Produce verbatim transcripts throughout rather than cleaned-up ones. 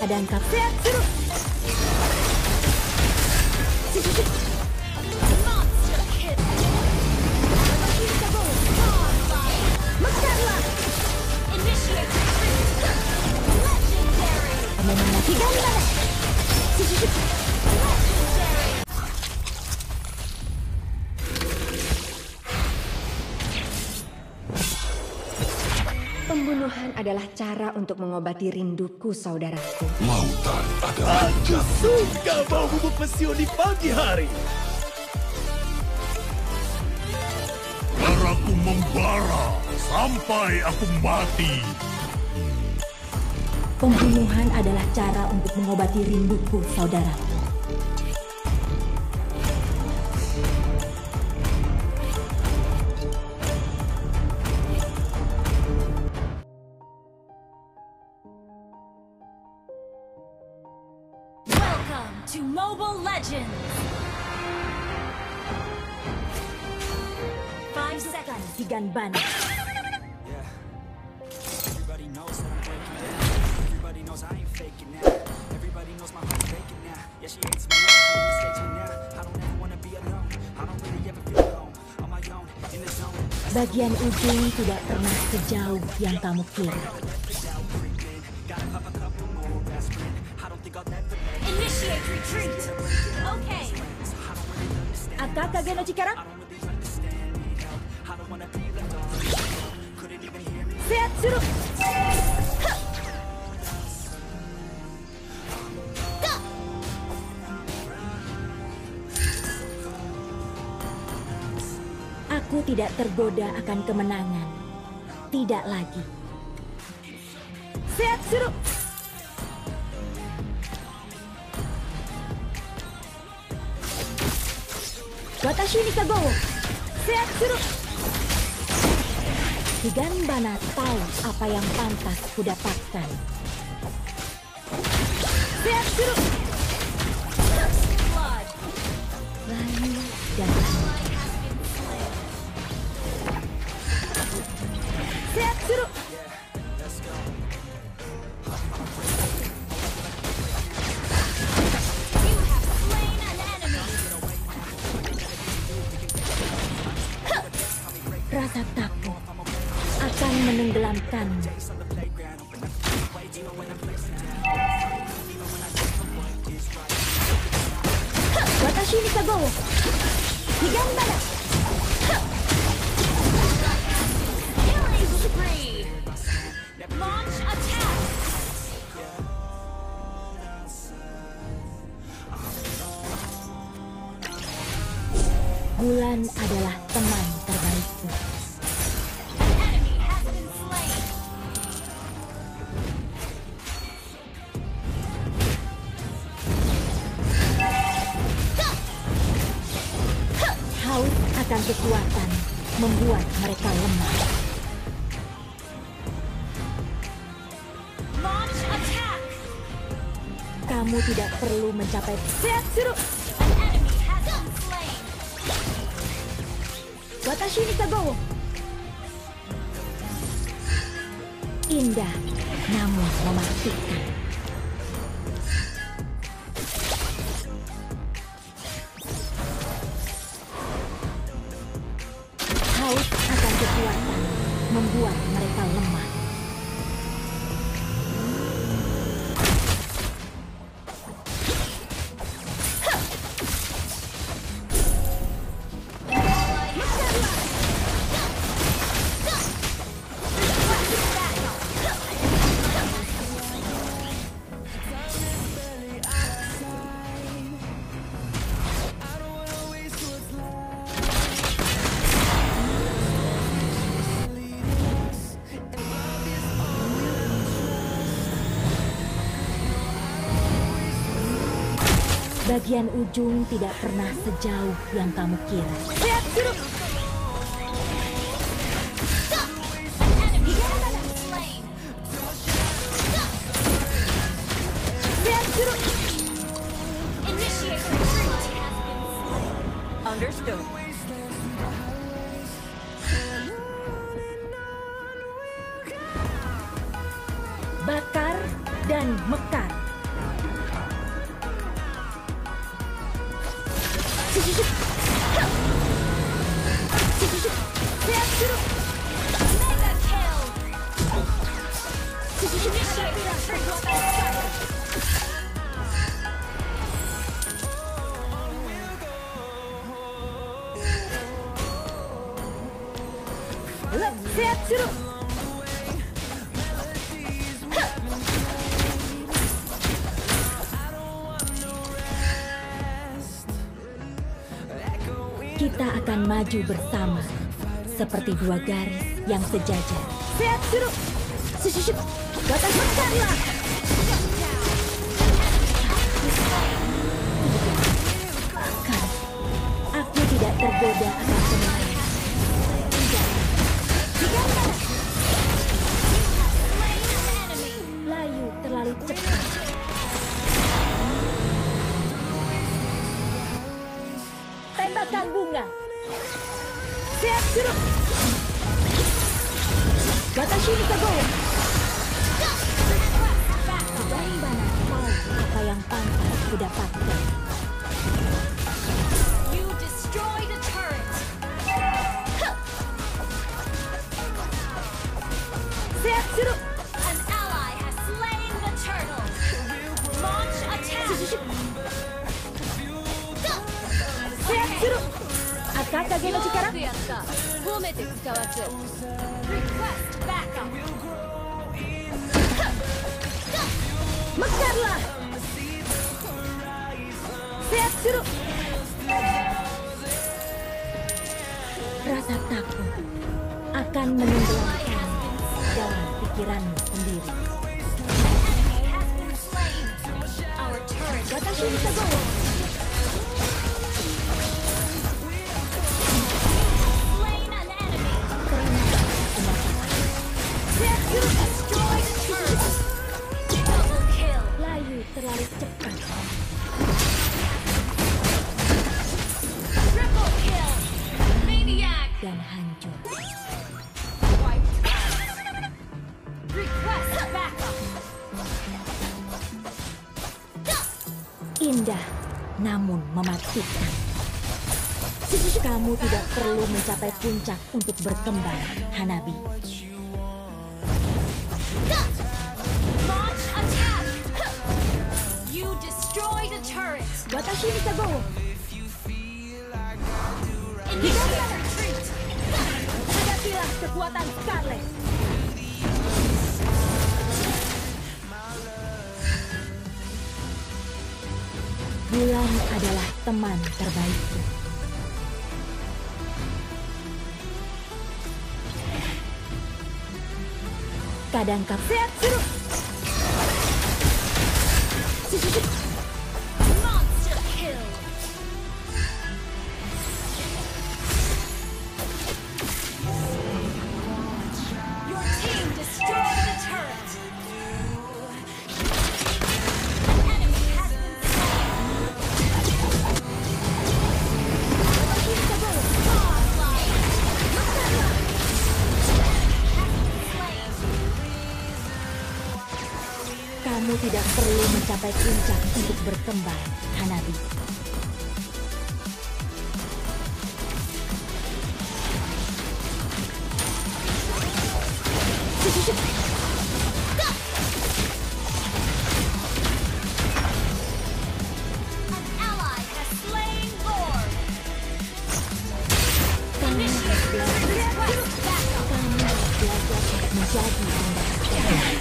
keadaan kap. Seatsuru. Monster hit. Mekarlah. Initiate retreat. Legendary. Memenangi gambar. Pembunuhan adalah cara untuk mengobati rinduku, saudaraku. Lautan adalah Aku suka bau bubuk mesiu di pagi hari. darahku membara sampai aku mati. Pembunuhan adalah cara untuk mengobati rinduku, saudaraku. Welcome to Mobile Legends! Five seconds, Tigan Ban. Bagian ujung tidak pernah sejauh yang kamu kira. Initiate retreat. Okay. Akakage no Chikara. Seatsuru. Aku tidak tergoda akan kemenangan. Tidak lagi. Seatsuru. Watashi ni kagowo. Seatsuru. Higanbana tahu apa yang pantas kudapatkan. Seatsuru. Layu dan Seatsuru. Rasa takut akan menenggelamkanmu. Watashi ni kagowo. Higanbana. Killing spree. Launch attack. Bulan adalah teman terbaikku. Haus akan kekuatan membuat mereka lemah. Launch attack. Kamu tidak perlu mencapai Seatsuru. Watashi ni kagowo. Indah namun mematikan. Haus akan kekuatan membuat mereka lemah. Bagian ujung tidak pernah sejauh yang kamu kira. Seatsuru. Seatsuru. Initiate retreat. Understood. Bakar dan mekar. Sehat suruh. Mega kill. Sehat suruh. Kita akan maju bersama seperti dua garis yang sejajar. Sehat suruh. Sususup. Batas mekarlah. Bahkan aku tidak tergoda akan kemenangan. Tidak. Layu terlalu cepat. Tembakan bunga. Sehat suruh. Watashi ni Kagoya. Dari mana tahu apa yang pantas kudapatkan? You destroy the turret. Sehat suruh. An ally has slain the turtle. Launch attack. Sehat suruh. Akata ge no chikara. Request backup. Mekarlah. Sehat suruh. Rasa takut akan menenggelamkan dalam pikiranmu sendiri. Watashi ni Kagoya. Layu terlalu cepat. Triple kill. Maniac. Dan hancur. Request backup. Indah namun mematikan. Kamu tidak perlu mencapai puncak untuk berkembang, Hanabi. Launch attack. You destroy the turret. Watashi ni Kagoya. Initiate retreat. Hadapilah kekuatan Scarlet. Bulan adalah teman terbaikku. Kadang kau sehat suruh. Monster kill. Your team destroyed the turret. An enemy has been Kamu tidak perlu mencapai puncak untuk berkembang, Hanabi. An ally has slain Lord. Initiate request backup. Kamu belajar untuk menjadi pembaca.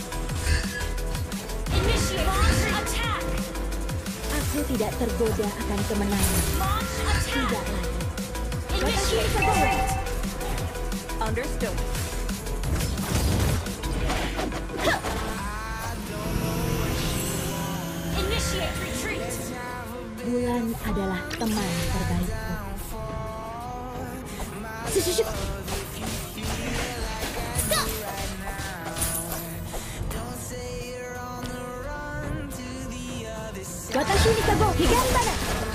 Aku tidak tergoda akan kemenangan. Tidak lagi. Watashi ni Kagoya. Understood. Initiate retreat. Bulan adalah teman terbaikku. Sususup. Watashi ni Kagoya. Higambana.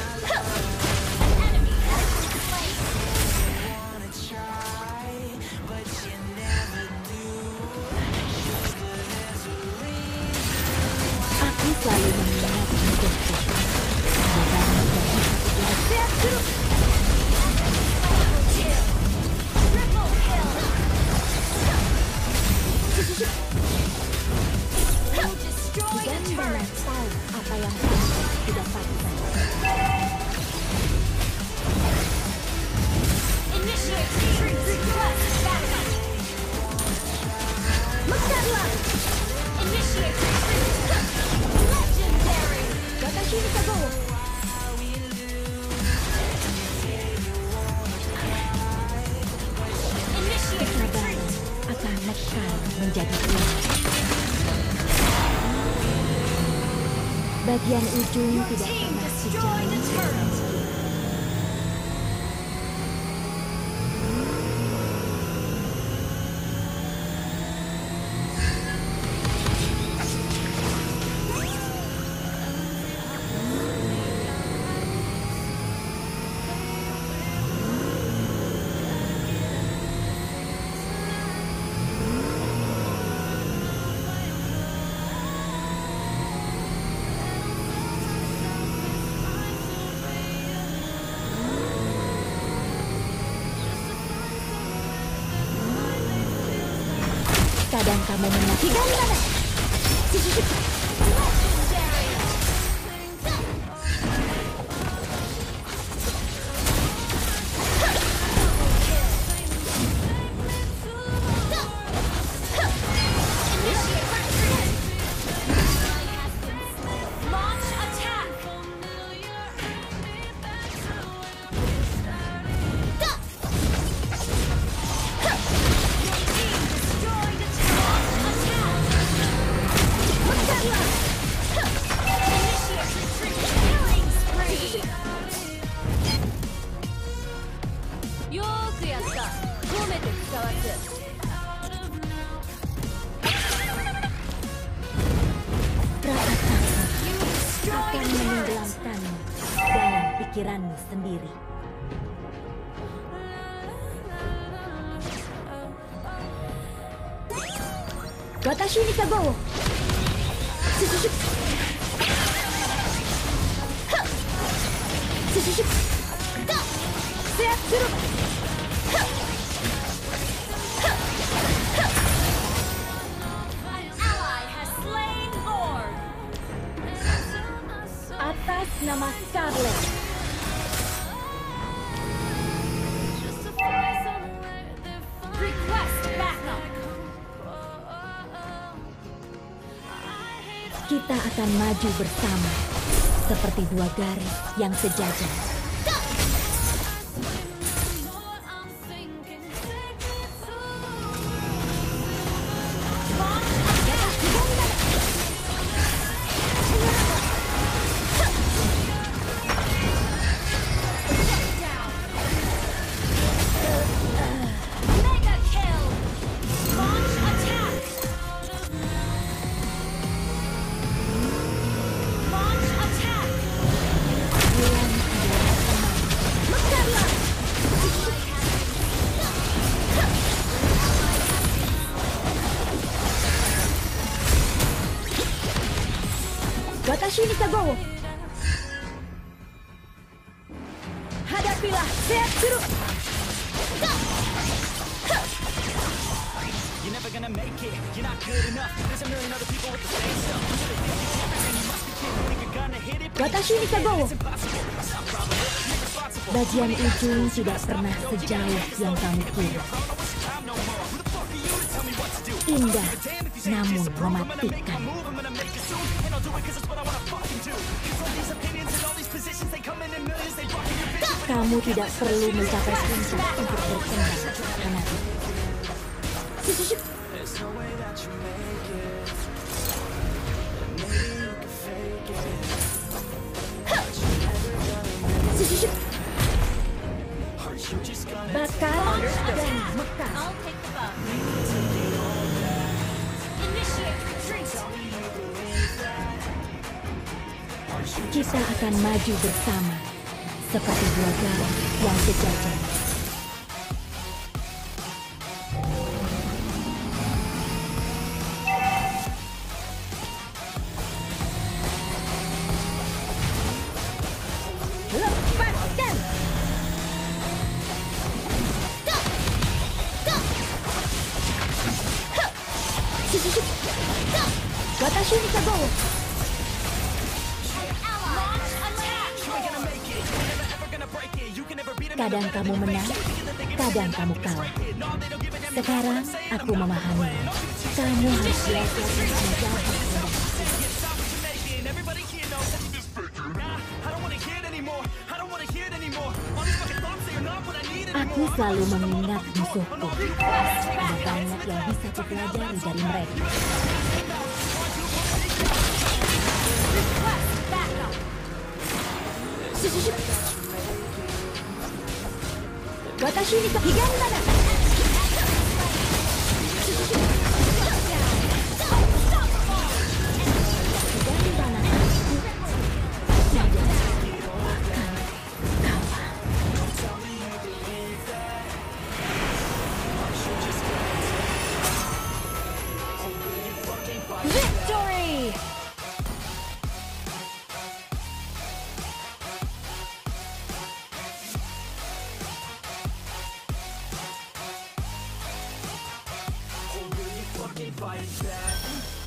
Aku selalu mengingat hidupku. Sehat suruh. Watashi ni Kagowo. Kesabaran akan mekar menjadi kuat. Bagian ujung tidak pernah sejauh dengan skill. Kadang kamu menang. Higandana. Akan menenggelamkanmu dalam pikiranmu sendiri. Watashi ni Kagowo. Susushuk. Susushuk. Siap suruh. Atas nama Scarlet. Request backup. Kita akan maju bersama seperti dua garis yang sejajar. Watashi ni Kagowo. Hadapilah Seatsuru. You're never gonna make it. You're not good enough. There's a million other people with the same stuff. Watashi ni Kagowo. Bagian ujung tidak pernah sejauh yang kamu kira. Indah, namun mematikan. Kamu tidak perlu mencapai puncak untuk berkembang, anakku. Susushuk. Susushuk. Bakal dan mekar. Kita akan maju bersama seperti dua garis yang sejajar. Lepaskan! Watashi ni Kagowo. Kadang kamu menang, kadang kamu kalah. Sekarang aku memahami. Kamu harus belajar untuk menjadi Aku selalu mengingat musuhku. Ada banyak yang bisa kupelajari dari mereka. Watashi ni Higandana. Victory! Fight back.